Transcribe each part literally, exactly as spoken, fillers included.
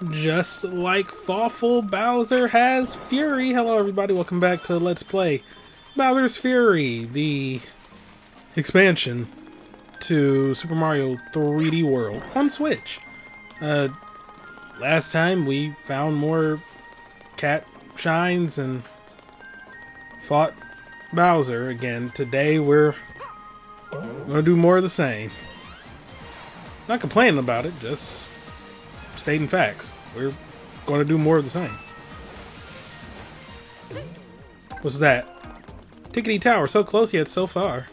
Just like Fawful, Bowser has Fury. Hello everybody, welcome back to Let's Play Bowser's Fury, the expansion to Super Mario three D World on Switch. Uh, last time we found more cat shines and fought Bowser again. Today we're gonna do more of the same. Not complaining about it, just stating facts. We're going to do more of the same. What's that? Tickety Tower, so close yet so far.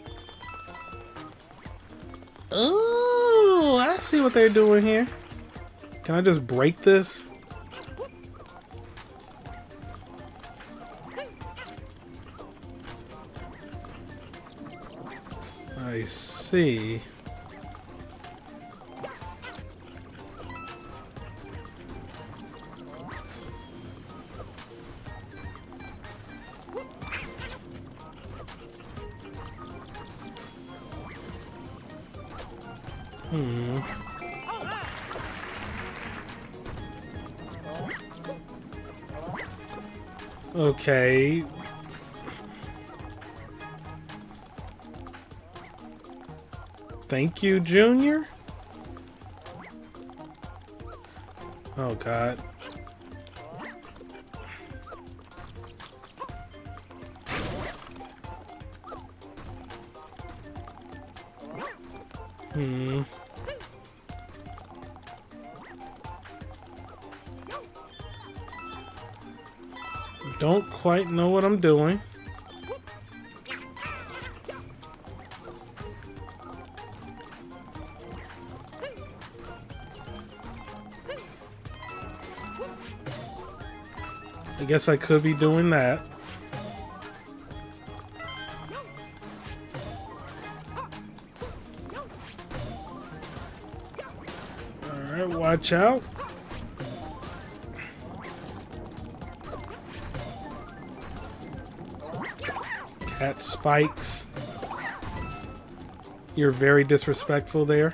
Oh, I see what they're doing here. Can I just break this? I see. Hmm. Okay. Thank you, Junior. Oh, God. Hmm. Don't quite know what I'm doing. I guess I could be doing that. Alright, watch out. Cat spikes. You're very disrespectful there.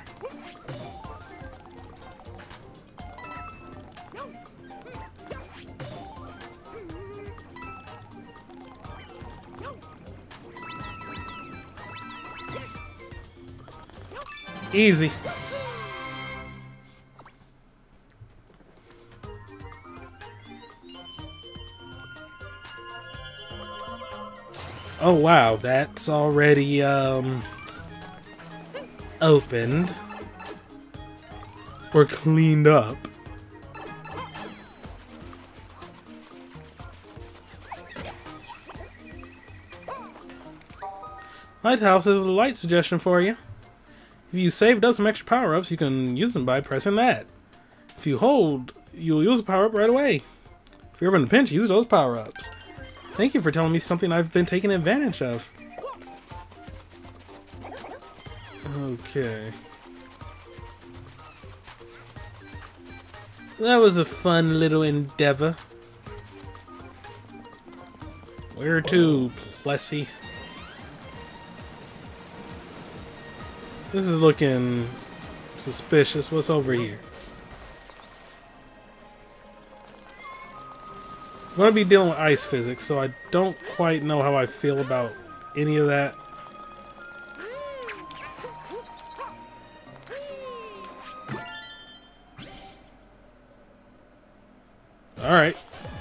Easy. Oh wow, that's already um opened or cleaned up. Lighthouse is a light suggestion for you. If you saved up some extra power-ups, you can use them by pressing that. If you hold, you'll use a power-up right away. If you're ever in a pinch, use those power-ups. Thank you for telling me something I've been taking advantage of. Okay. That was a fun little endeavor. Where to, Plessy? This is looking suspicious. What's over here? I'm going to be dealing with ice physics, so I don't quite know how I feel about any of that. Alright.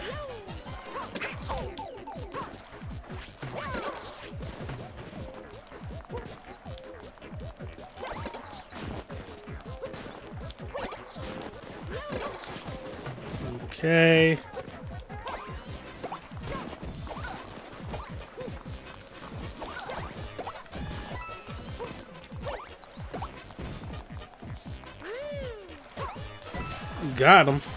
Okay. Got him.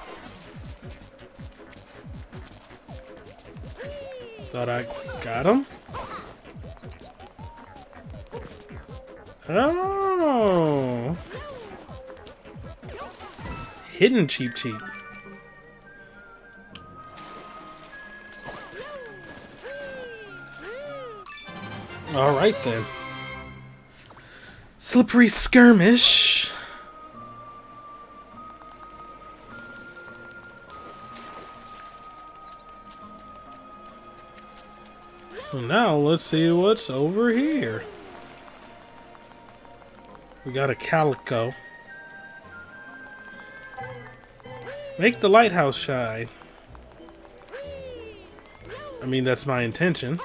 Thought I got him. Oh. Hidden Cheep Cheep. Alright then. Slippery Skirmish. So now let's see what's over here. We got a calico. Make the lighthouse shine. I mean, that's my intention.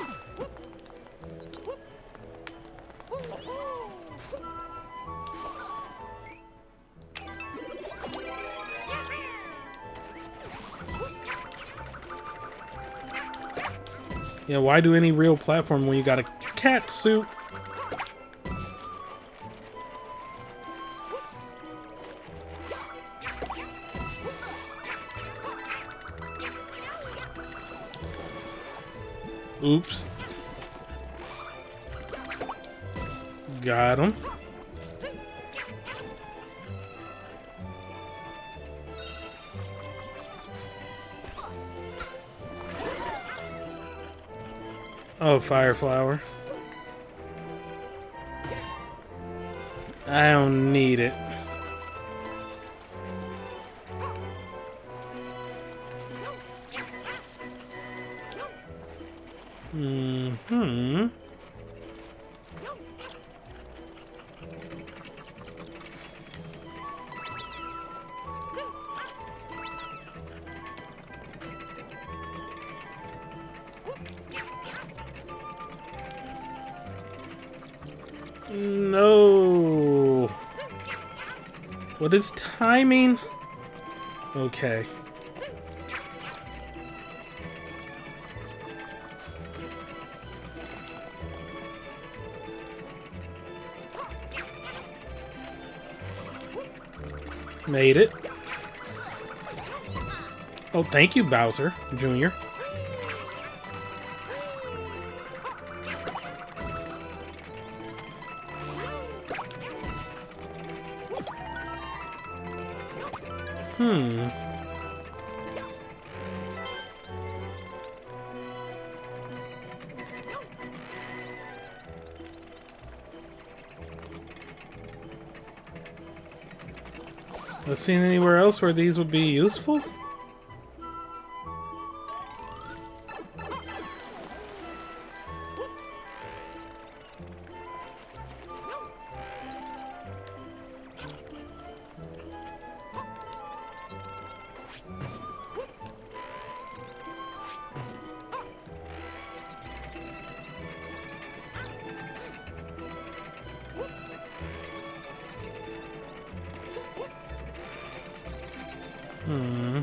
Yeah, why do any real platform when you got a cat suit? Oops. Got him. Oh, fire flower. I don't need it. Mm-hmm. No. What is timing? Okay. Made it. Oh, thank you, Bowser Junior Hmm. Let's see anywhere else where these would be useful? Hmm.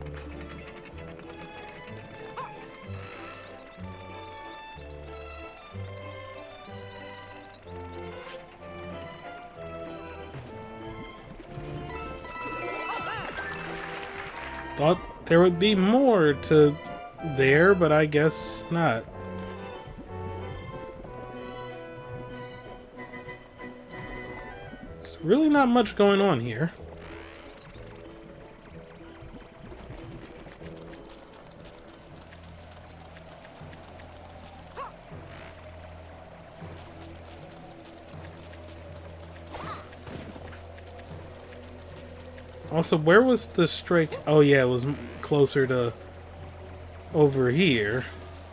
Thought there would be more to there, but I guess not. There's really not much going on here. Also, where was the stray? Oh yeah, it was closer to over here.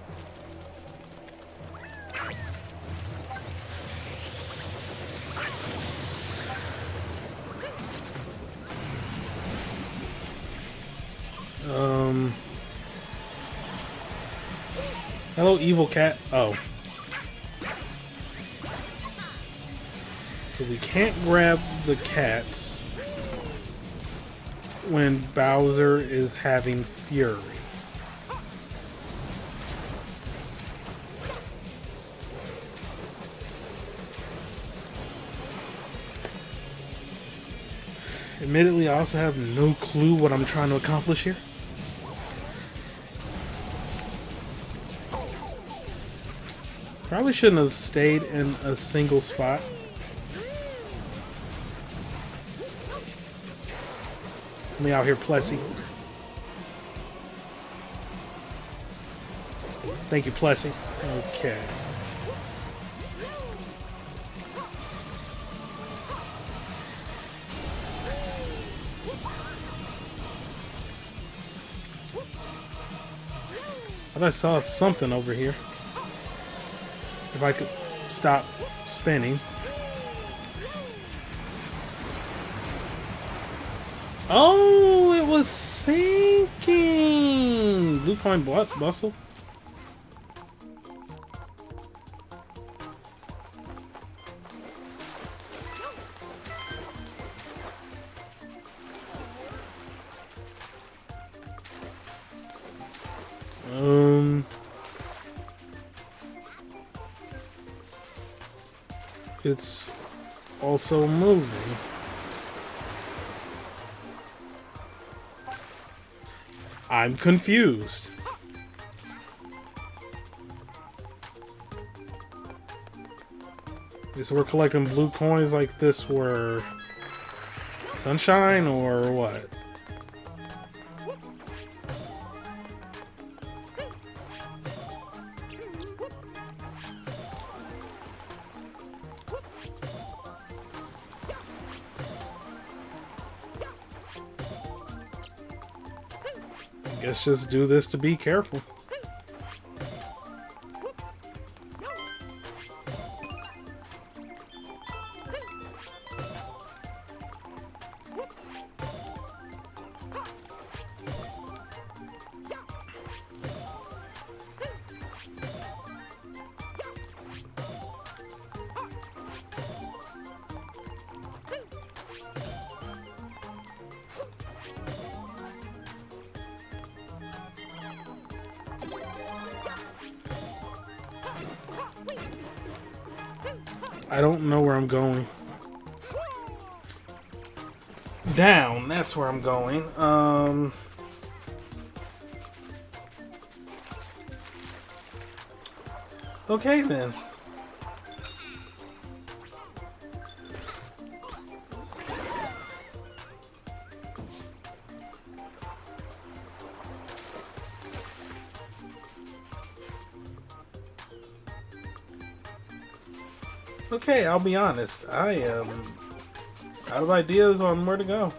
Um. Hello, evil cat. Oh. So we can't grab the cats when Bowser is having fury. Admittedly, I also have no clue what I'm trying to accomplish here. Probably shouldn't have stayed in a single spot. Me out here, Plessy. Thank you, Plessy. Okay. Thought I saw something over here. If I could stop spinning. Oh, it was sinking! Blue coin bustle? Um... It's also moving. I'm confused. Okay, so we're collecting blue coins like this were sunshine or what? Guess just do this to be careful. I don't know where I'm going. Down, that's where I'm going. Um... Okay then. Okay, I'll be honest. I am out of ideas on where to go.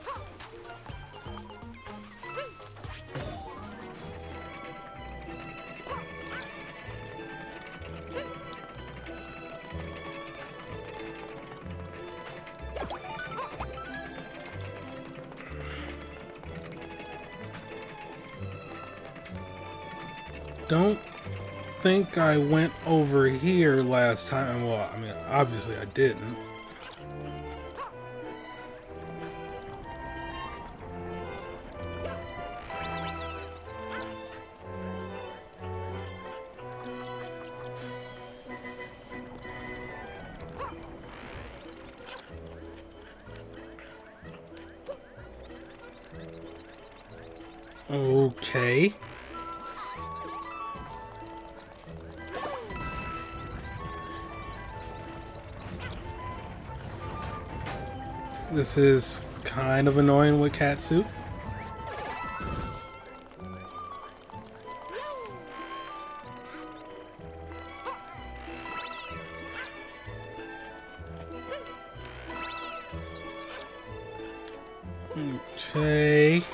Don't think I went over here last time. Well, I mean, obviously I didn't. Okay. This is kind of annoying with Katsu. Okay.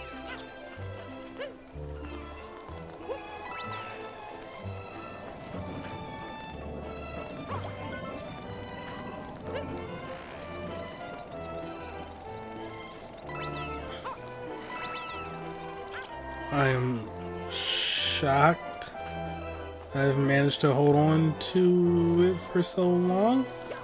I am shocked I've managed to hold on to it for so long.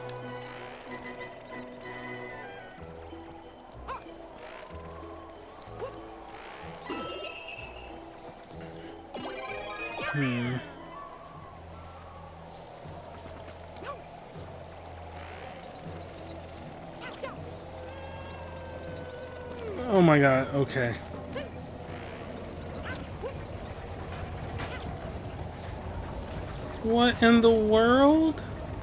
Hmm. Oh my god, okay. What in the world?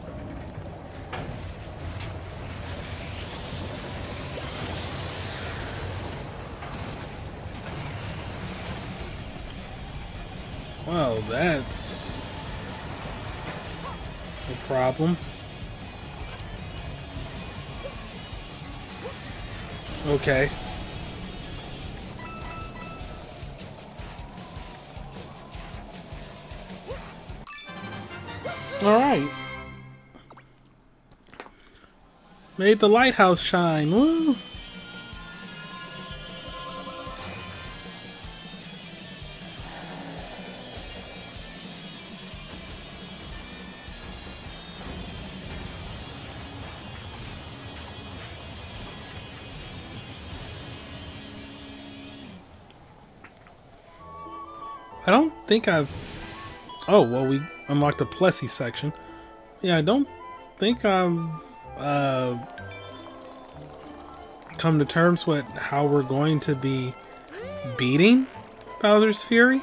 Well, that's a problem. Okay. Alright. Made the lighthouse shine. Woo! I don't think I've... Oh, well, we unlocked the Plessy section. Yeah, I don't think I've uh, come to terms with how we're going to be beating Bowser's Fury.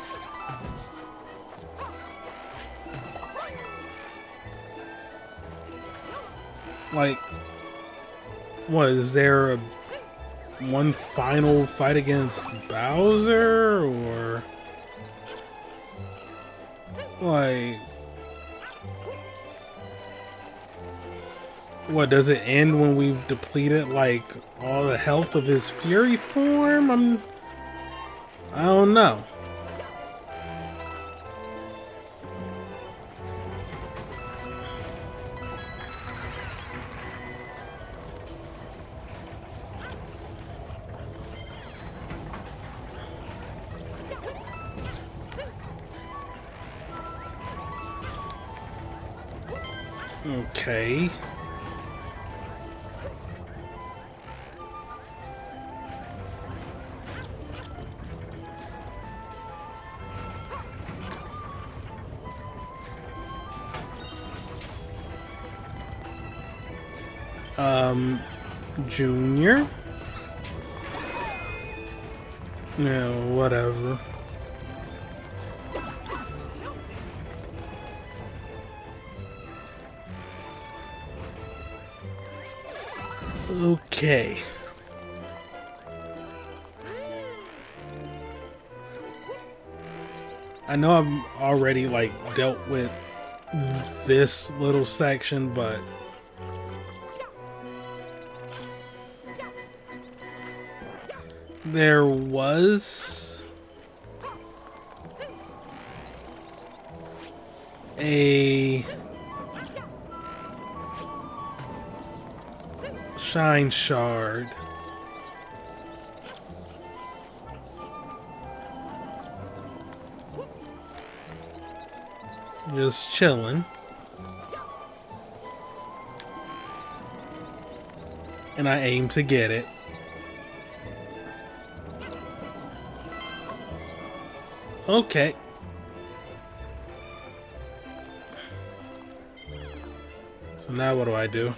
Like, what, is there a one final fight against Bowser, or... Like, what, does it end when we've depleted like all the health of his Fury form? I'm, I don't know. Okay. Um, Junior? No, whatever. Okay. I know I've already like dealt with this little section, but there was a Shine Shard. Just chilling. And I aim to get it. Okay. So now what do I do?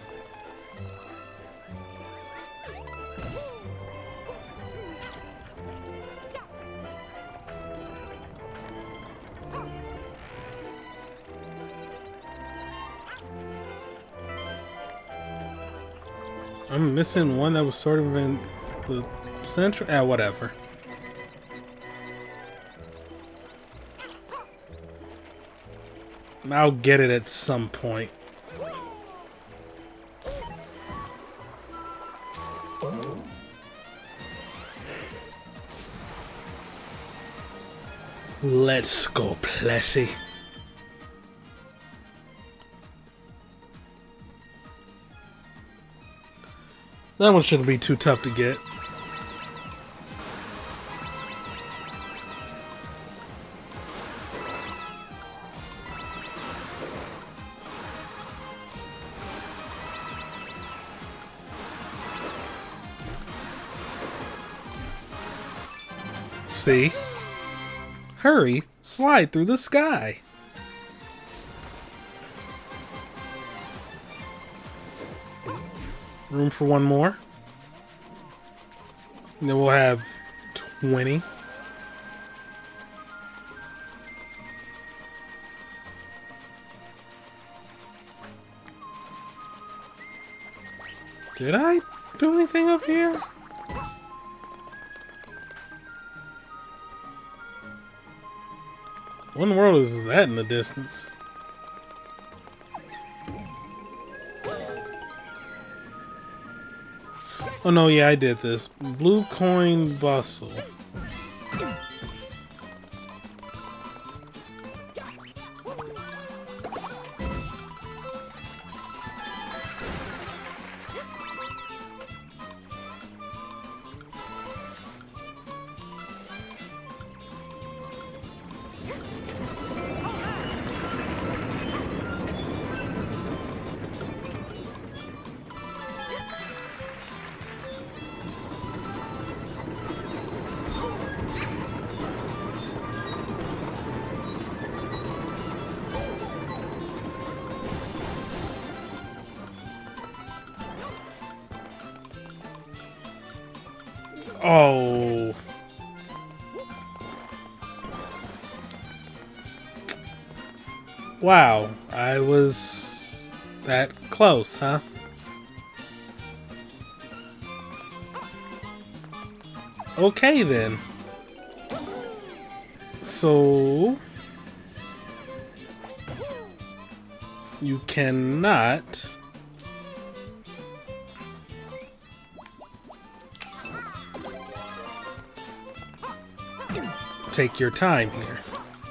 I'm missing one that was sort of in the center. Ah, whatever. I'll get it at some point. Let's go, Plessy. That one shouldn't be too tough to get. See? Hurry, slide through the sky. Room for one more. And then we'll have twenty. Did I do anything up here? What in the world is that in the distance? Oh no, yeah, I did this. Blue coin bustle. Oh. Wow, I was that close, huh? Okay then. So you cannot take your time here.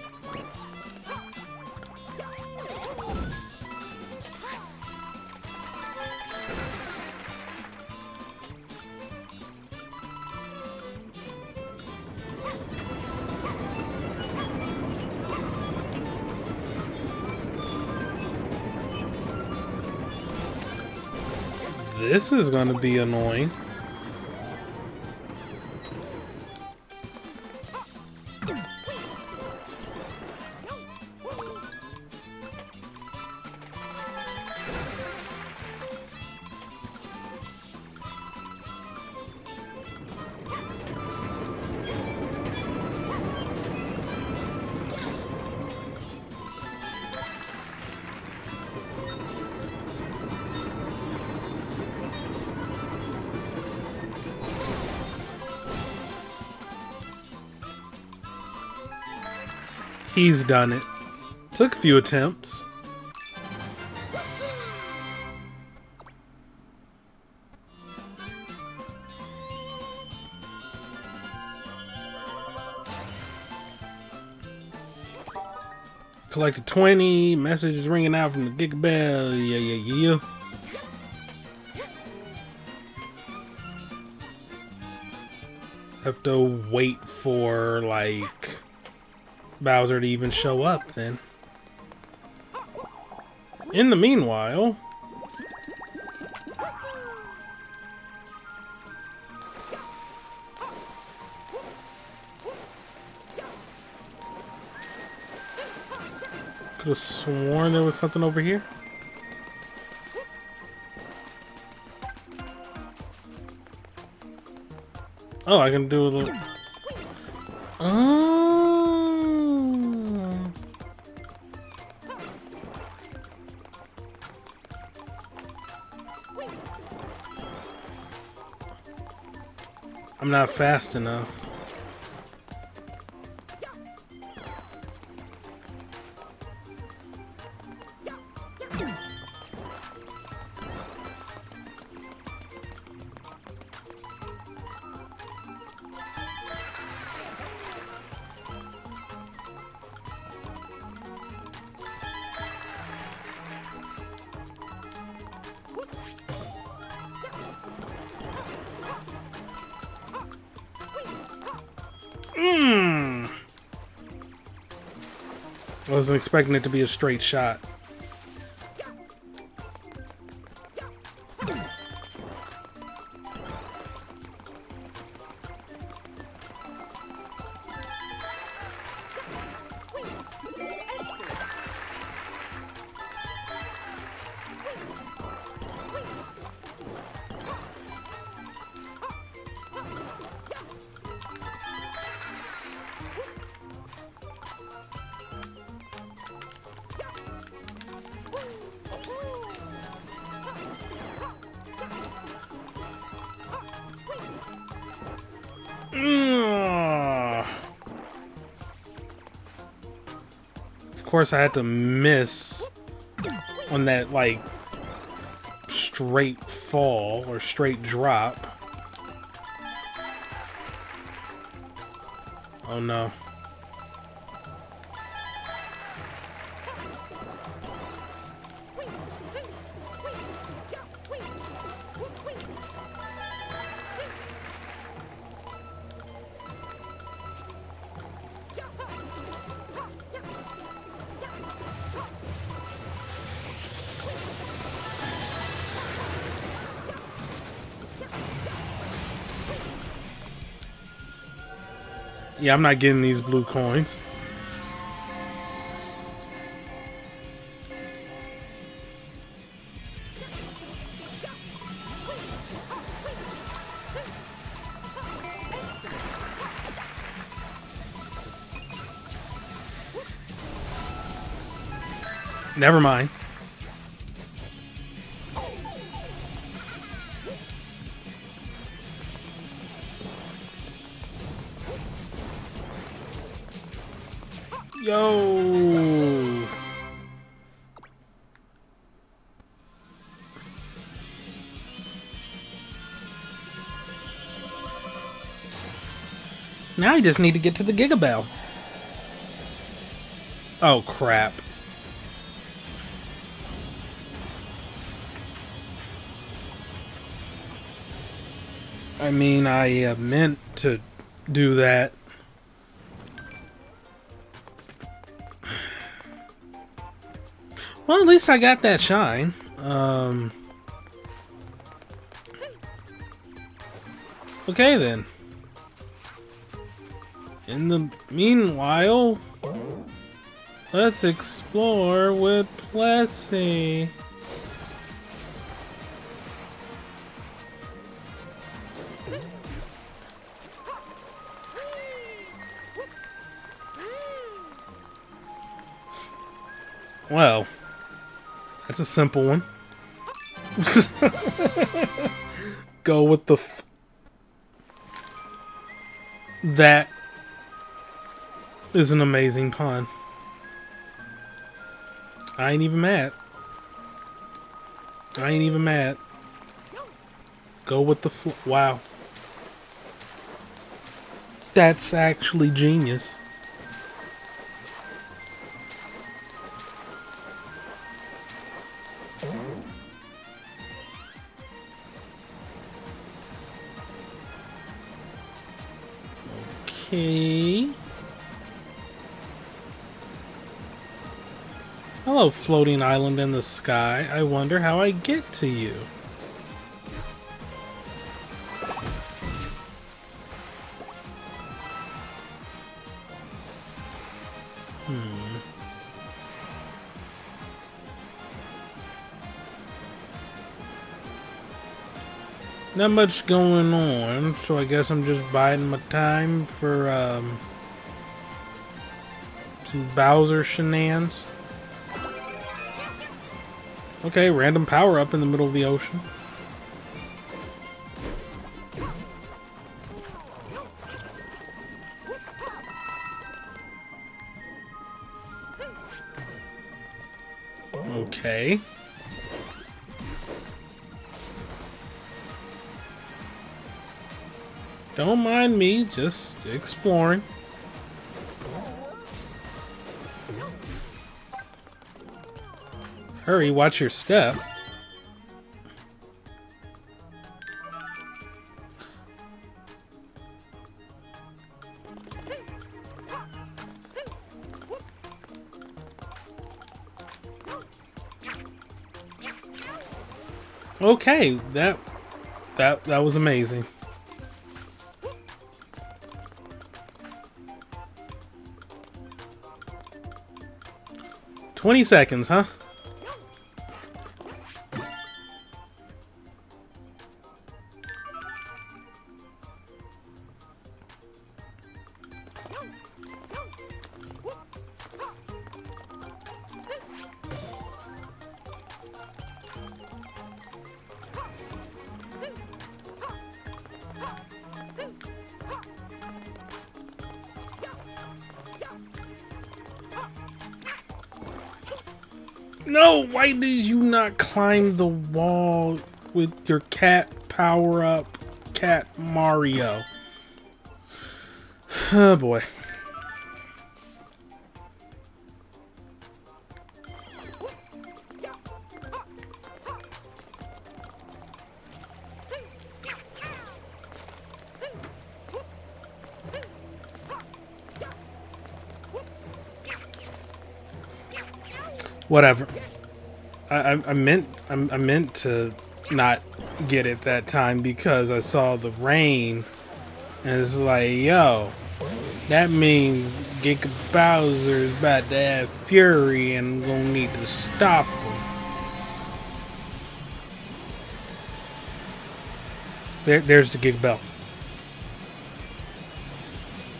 This is going to be annoying. He's done it. Took a few attempts. Collected twenty messages ringing out from the Giga Bell. Yeah, yeah, yeah. Have to wait for like Bowser to even show up then. In the meanwhile, could have sworn there was something over here. Oh, I can do a little. Oh. I'm not fast enough. Mmm. I wasn't expecting it to be a straight shot. Of course, I had to miss on that, like, straight fall or straight drop. Oh no. Yeah, I'm not getting these blue coins. Never mind. Yo. Now I just need to get to the Giga Bell. Oh crap. I mean, I uh, meant to do that. Well, at least I got that shine. Um, okay then. In the meanwhile, let's explore with Plessy. Well, that's a simple one. Go with the f that is an amazing pun. I ain't even mad. I ain't even mad. Go with the fl wow. That's actually genius. Okay. Hello, floating island in the sky. I wonder how I get to you. Hmm. Not much going on, so I guess I'm just biding my time for um, some Bowser shenanigans. Okay, random power up in the middle of the ocean. Okay. Don't mind me, just exploring. Hurry, watch your step. Okay, that that that was amazing. Twenty seconds, huh? No, why did you not climb the wall with your cat power up, Cat Mario? Oh boy. Whatever. I, I, I meant I, I meant to not get it that time because I saw the rain, and it's like, yo, that means Giga Bowser is about to have fury, and I'm gonna need to stop him. There, there's the Giga Bell.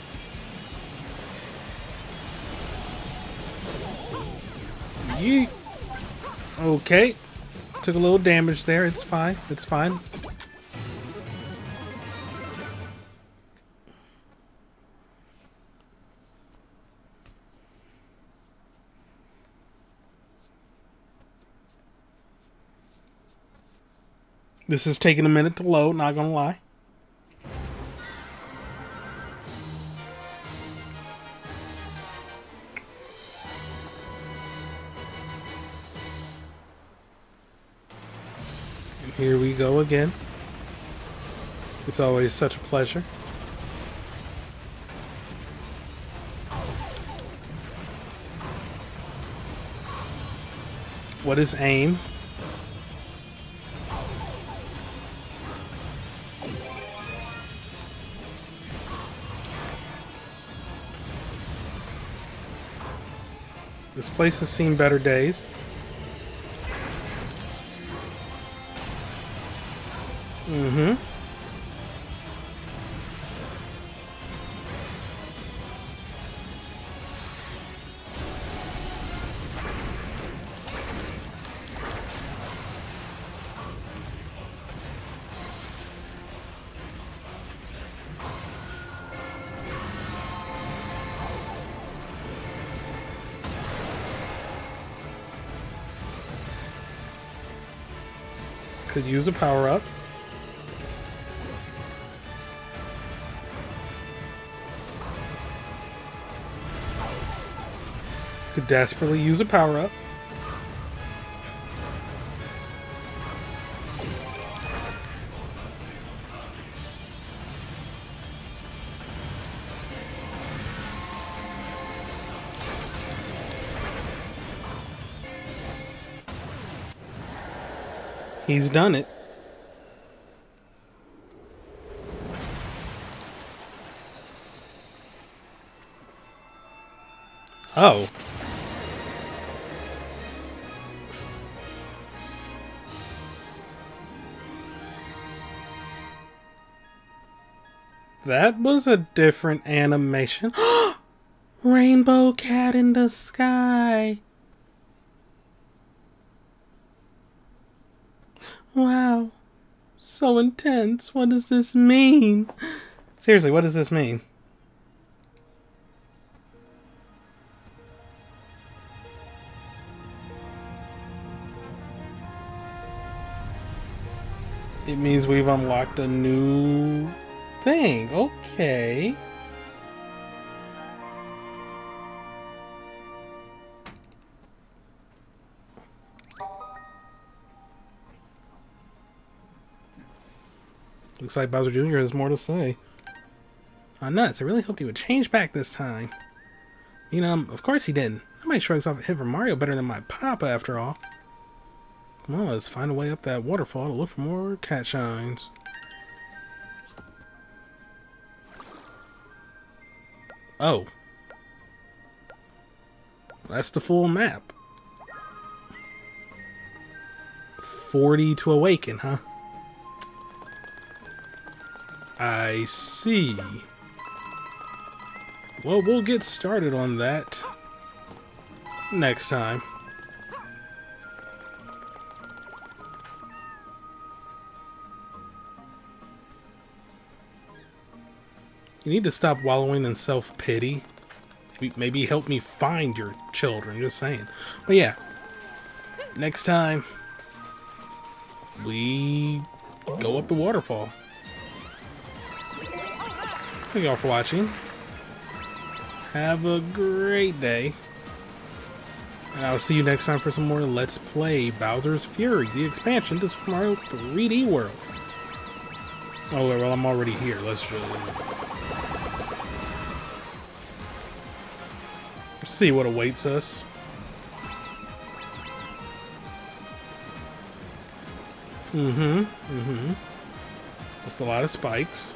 Yeet. Okay. Took a little damage there. It's fine. It's fine. This is taking a minute to load, not gonna lie. And here we go again. It's always such a pleasure. What is aim? This place has seen better days. Mm-hmm. Could use a power-up. Could desperately use a power-up. He's done it. Oh. That was a different animation. Rainbow cat in the sky. Wow. So intense. What does this mean? Seriously, what does this mean? It means we've unlocked a new thing. Okay. Looks like Bowser Junior has more to say. Oh, nuts. I really hoped he would change back this time. You know, of course he didn't. I might shrugs off a hit from Mario better than my papa, after all. Come on, let's find a way up that waterfall to look for more cat shines. Oh. That's the full map. forty to awaken, huh? I see. Well, we'll get started on that next time. You need to stop wallowing in self-pity. Maybe, maybe help me find your children, just saying. But yeah, next time we go up the waterfall. Thank you all for watching. Have a great day. And I'll see you next time for some more Let's Play Bowser's Fury, the expansion to Super Mario three D World. Oh, well, I'm already here. Let's just see what awaits us. Mm-hmm. Mm-hmm. Just a lot of spikes.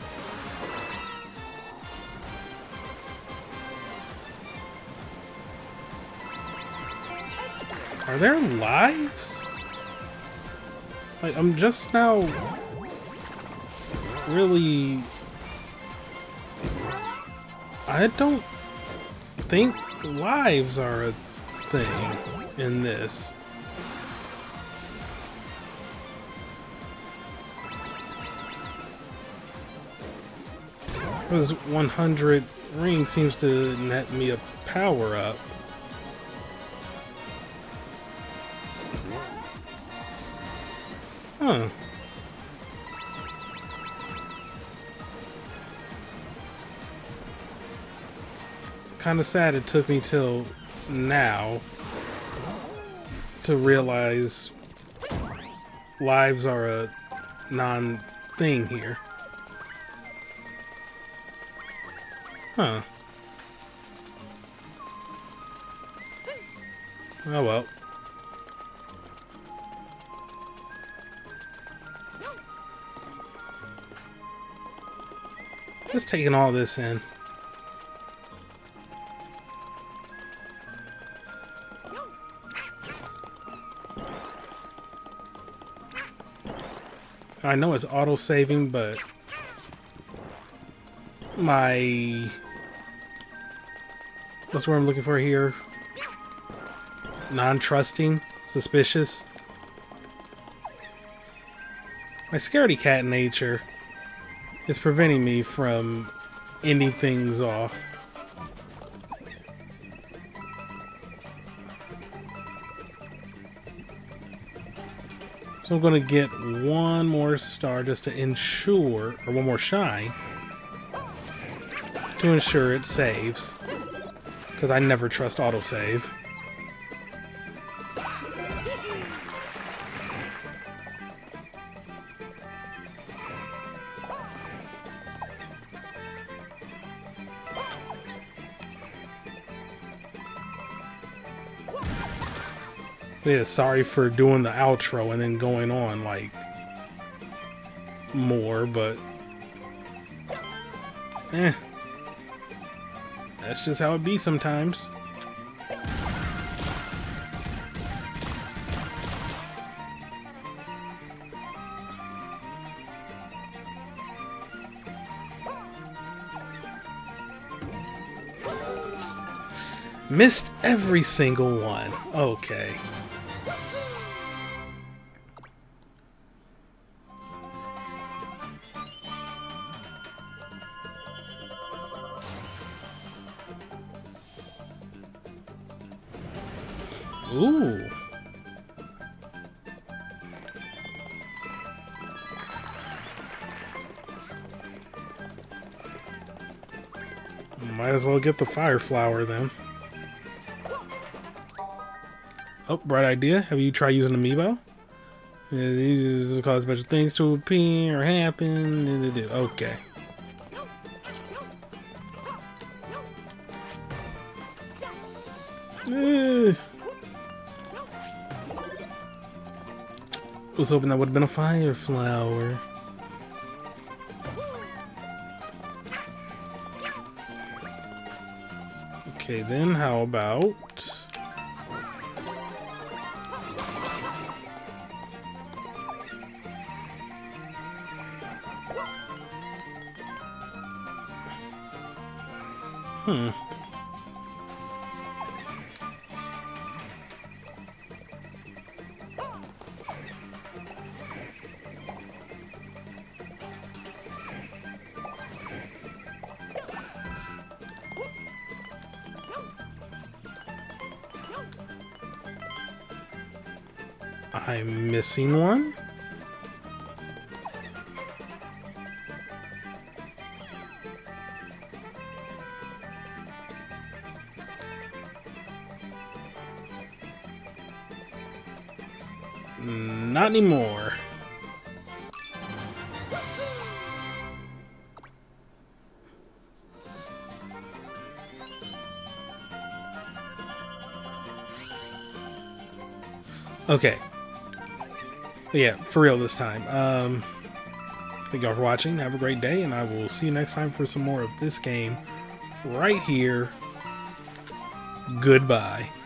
Are there lives? Like, I'm just now really... I don't think lives are a thing in this. This one hundred ring seems to net me a power up. Huh. Kind of sad it took me till now to realize lives are a non-thing here. Huh. Oh well. Just taking all this in. I know it's auto-saving, but my... That's what I'm looking for here. Non-trusting, suspicious. My scaredy cat nature is preventing me from ending things off. So I'm going to get one more star just to ensure, or one more shine, to ensure it saves. Because I never trust autosave. Yeah, sorry for doing the outro and then going on like more, but eh, that's just how it be sometimes. Missed every single one. Okay. Ooh. Might as well get the fire flower then. Oh, bright idea. Have you tried using Amiibo? Yeah, these cause special things to appear or happen. Okay. Eh. Was hoping that would have been a fire flower. Okay, then how about... Hmm. I'm missing one? Not anymore. Okay. Yeah, for real this time. Um, thank y'all for watching. Have a great day, and I will see you next time for some more of this game right here. Goodbye.